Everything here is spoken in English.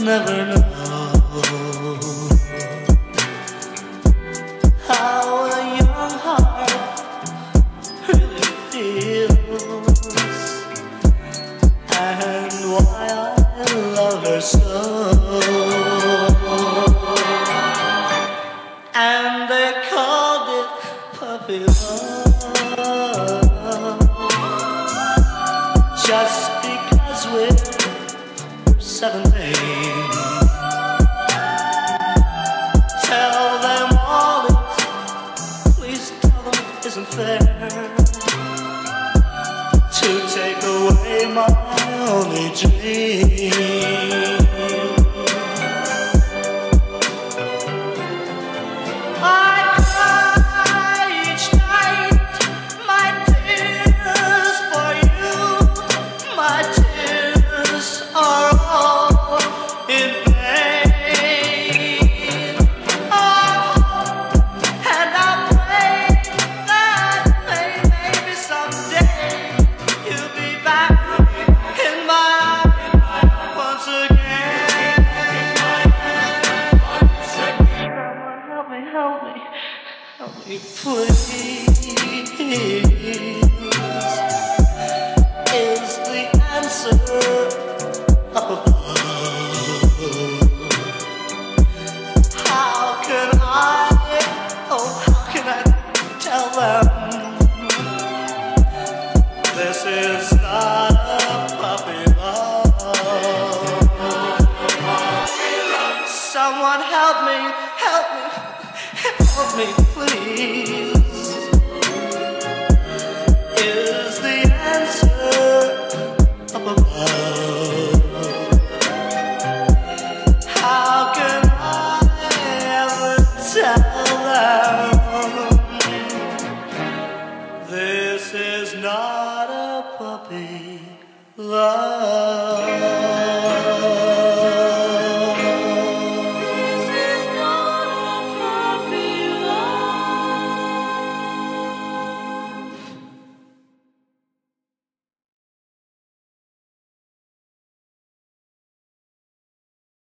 never know how a young heart really feels, and why I love her so. And they called it puppy love, just because we're 17. Tell them all it, please tell them it isn't fair to take away my only dream. I cry each night my tears for you. My tears are all in vain. Oh, and I pray that maybe someday you'll be back in my arms once again. Someone help me, help me, help me, please. Is the answer up above? How can I, oh, how can I tell them this is not a puppy love? Someone help me, help me, help me, please. Is the answer up above? How can I ever tell them this is not a puppy love?